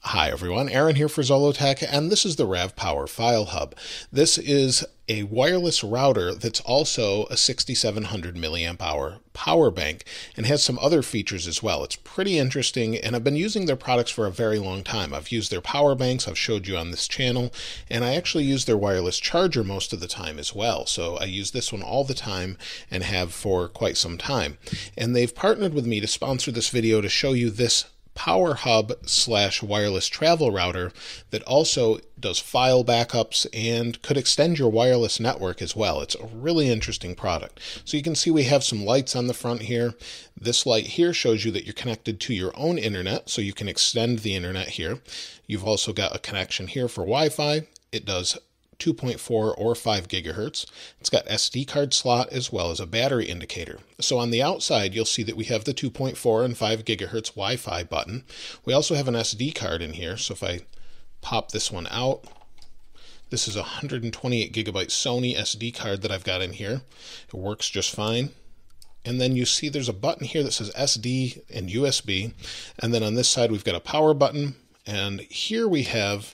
Hi everyone, Aaron here for Zollotech, and this is the RavPower FileHub. This is a wireless router that's also a 6700 milliamp hour power bank and has some other features as well. It's pretty interesting, and I've been using their products for a very long time. I've used their power banks, I've showed you on this channel, and I actually use their wireless charger most of the time as well. So I use this one all the time and have for quite some time. And they've partnered with me to sponsor this video to show you this Power Hub / wireless travel router that also does file backups and could extend your wireless network as well. It's a really interesting product. So you can see we have some lights on the front here. This light here shows you that you're connected to your own internet, so you can extend the internet here. You've also got a connection here for Wi-Fi. It does 2.4 or 5 gigahertz. It's got SD card slot as well as a battery indicator. So on the outside, you'll see that we have the 2.4 and 5 gigahertz Wi-Fi button. We also have an SD card in here. So if I pop this one out, this is a 128 gigabyte Sony SD card that I've got in here. It works just fine. And then you see there's a button here that says SD and USB. And then on this side, we've got a power button. And here we have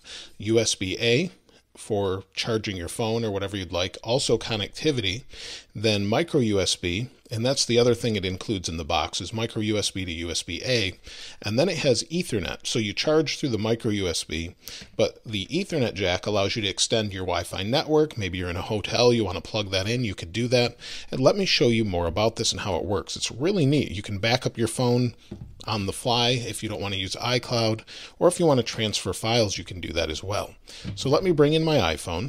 USB-A for charging your phone or whatever you'd like, also connectivity, then micro USB, and that's the other thing it includes in the box is micro USB to USB-A, and then it has Ethernet, so you charge through the micro USB, but the Ethernet jack allows you to extend your Wi-Fi network. Maybe you're in a hotel, you want to plug that in, you could do that. And let me show you more about this and how it works. It's really neat. You can back up your phone on the fly if you don't want to use iCloud, or if you want to transfer files, you can do that as well. So let me bring in my iPhone.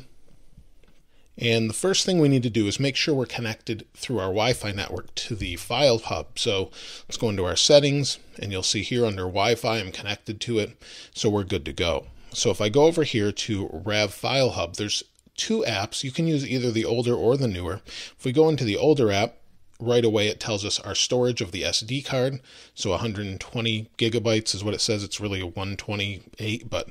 And the first thing we need to do is make sure we're connected through our Wi-Fi network to the FileHub. So let's go into our settings, and you'll see here under Wi-Fi, I'm connected to it, so we're good to go. So if I go over here to RavFileHub, there's two apps. You can use either the older or the newer. If we go into the older app, right away it tells us our storage of the SD card. So 120 gigabytes is what it says. It's really a 128, but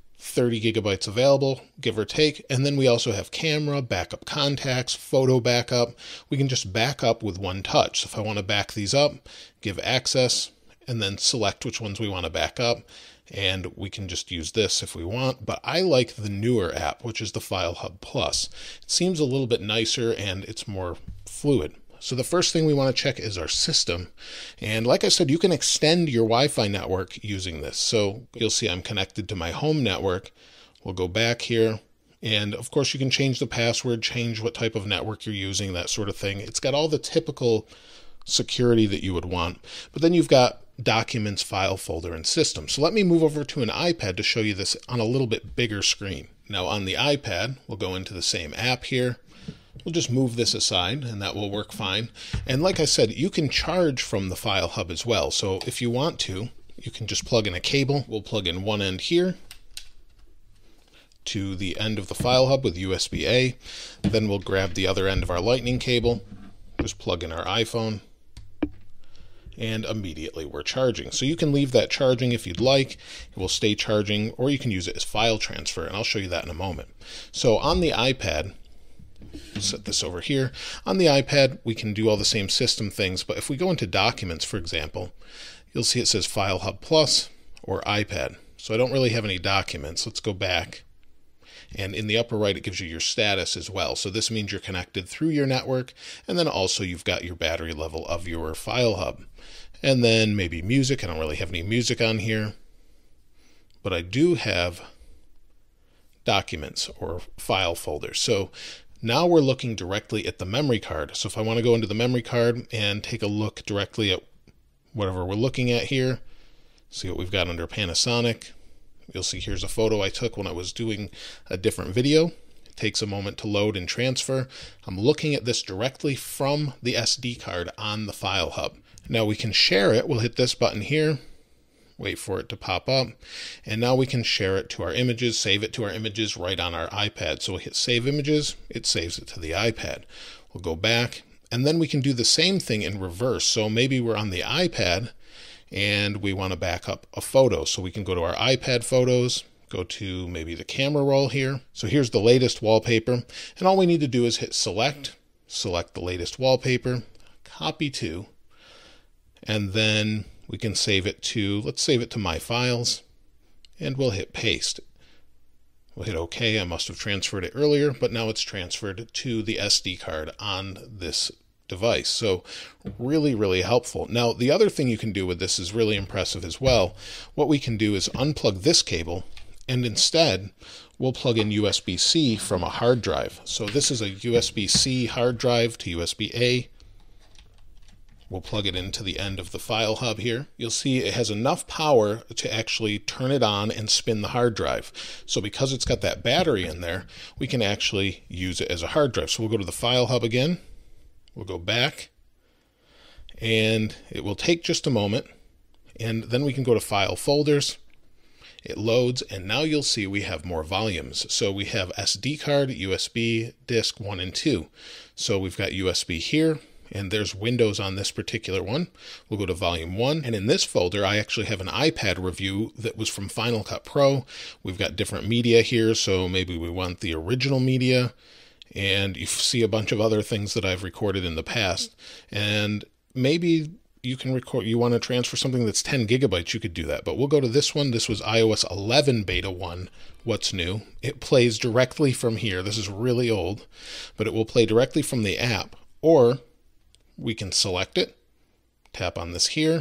30 gigabytes available, give or take. And then we also have camera, backup contacts, photo backup. We can just back up with one touch. So if I want to back these up, give access, and then select which ones we want to back up. And we can just use this if we want. But I like the newer app, which is the FileHub Plus. It seems a little bit nicer and it's more fluid. So the first thing we want to check is our system. And like I said, you can extend your Wi-Fi network using this. So you'll see I'm connected to my home network. We'll go back here. And of course, you can change the password, change what type of network you're using, that sort of thing. It's got all the typical security that you would want. But then you've got documents, file folder, and system. So let me move over to an iPad to show you this on a little bit bigger screen. Now on the iPad, we'll go into the same app here. We'll just move this aside and that will work fine. And like I said, you can charge from the FileHub as well. So if you want to, you can just plug in a cable. We'll plug in one end here to the end of the FileHub with USB-A. Then we'll grab the other end of our lightning cable, just plug in our iPhone, and immediately we're charging. So you can leave that charging if you'd like. It will stay charging, or you can use it as file transfer, and I'll show you that in a moment. So on the iPad, set this over here. On the iPad, we can do all the same system things, but if we go into Documents, for example, you'll see it says FileHub Plus or iPad. So I don't really have any documents. Let's go back. And in the upper right, it gives you your status as well. So this means you're connected through your network, and then also you've got your battery level of your FileHub. And then maybe music. I don't really have any music on here, but I do have documents or file folders. So now we're looking directly at the memory card. So if I want to go into the memory card and take a look directly at whatever we're looking at here, see what we've got under Panasonic. You'll see here's a photo I took when I was doing a different video. It takes a moment to load and transfer. I'm looking at this directly from the SD card on the FileHub. Now we can share it. We'll hit this button here. Wait for it to pop up, and now we can share it to our images, save it to our images right on our iPad. So we hit Save Images, it saves it to the iPad. We'll go back, and then we can do the same thing in reverse. So maybe we're on the iPad, and we want to back up a photo. So we can go to our iPad photos, go to maybe the camera roll here. So here's the latest wallpaper, and all we need to do is hit Select, select the latest wallpaper, copy to, and then we can save it to, let's save it to My Files, and we'll hit paste. We'll hit OK. I must have transferred it earlier, but now it's transferred to the SD card on this device. So really, really helpful. Now, the other thing you can do with this is really impressive as well. What we can do is unplug this cable, and instead we'll plug in USB-C from a hard drive. So this is a USB-C hard drive to USB-A. We'll plug it into the end of the FileHub here. You'll see it has enough power to actually turn it on and spin the hard drive. So because it's got that battery in there, we can actually use it as a hard drive. So we'll go to the FileHub again. We'll go back, and it will take just a moment, and then we can go to File Folders. It loads, and now you'll see we have more volumes. So we have SD card, USB, disk 1 and 2. So we've got USB here, and there's Windows on this particular one. We'll go to Volume 1, and in this folder I actually have an iPad review that was from Final Cut Pro. We've got different media here, so maybe we want the original media, and you see a bunch of other things that I've recorded in the past, and maybe you can record, you want to transfer something that's 10 gigabytes, you could do that. But we'll go to this one. This was iOS 11 beta 1. What's new? It plays directly from here. This is really old, but it will play directly from the app, or we can select it, tap on this here,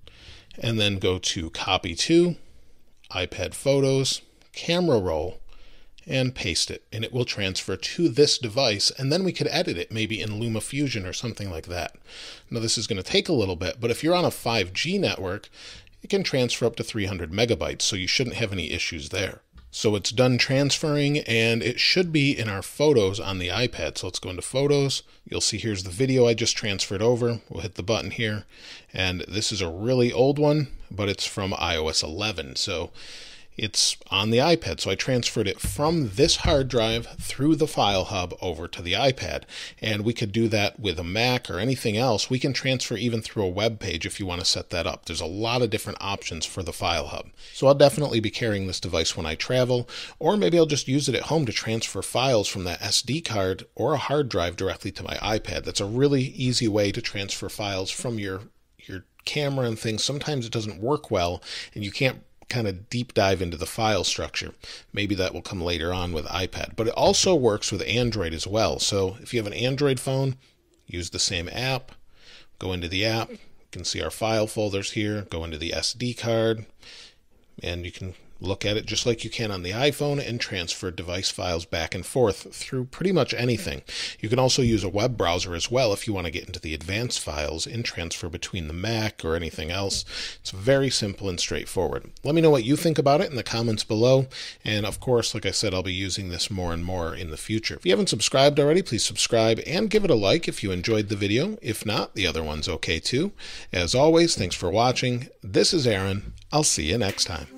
and then go to Copy To, iPad Photos, Camera Roll, and paste it, and it will transfer to this device, and then we could edit it maybe in LumaFusion or something like that. Now this is going to take a little bit, but if you're on a 5G network, it can transfer up to 300 megabytes, so you shouldn't have any issues there. So it's done transferring, and it should be in our photos on the iPad. So let's go into Photos. You'll see here's the video I just transferred over. We'll hit the button here, and this is a really old one, but it's from iOS 11. So it's on the iPad. So I transferred it from this hard drive through the FileHub over to the iPad. And we could do that with a Mac or anything else. We can transfer even through a web page if you want to set that up. There's a lot of different options for the FileHub. So I'll definitely be carrying this device when I travel, or maybe I'll just use it at home to transfer files from that SD card or a hard drive directly to my iPad. That's a really easy way to transfer files from your camera and things. Sometimes it doesn't work well, and you can't kind of deep dive into the file structure. Maybe that will come later on with iPad, but it also works with Android as well. So if you have an Android phone, use the same app, go into the app, you can see our file folders here, go into the SD card, and you can look at it just like you can on the iPhone and transfer device files back and forth through pretty much anything. You can also use a web browser as well if you want to get into the advanced files and transfer between the Mac or anything else. It's very simple and straightforward. Let me know what you think about it in the comments below. And of course, like I said, I'll be using this more and more in the future. If you haven't subscribed already, please subscribe and give it a like if you enjoyed the video. If not, the other one's okay too. As always, thanks for watching. This is Aaron. I'll see you next time.